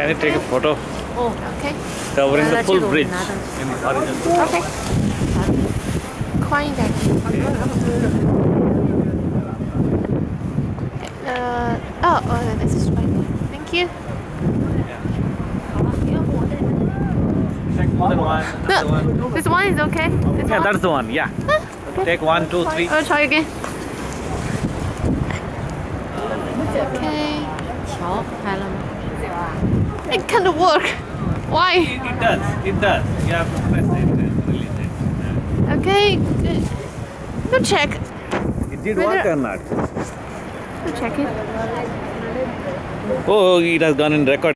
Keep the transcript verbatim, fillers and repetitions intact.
Can you take a photo Oh, okay. covering the full 나도 bridge 나도. in horizontal? Okay. Coin that. Uh, oh, oh, this is fine. Thank you. Take more than one. Another one. No, this one is okay. This Yeah, one? that's the one. Yeah. Take one, two, three. I'll try again. Okay. It can't work. Why? It, it does. It does. You have to press it and release it. Okay. good. Go check. It did Whether- work or not? Go check it. Oh, it has gone in record.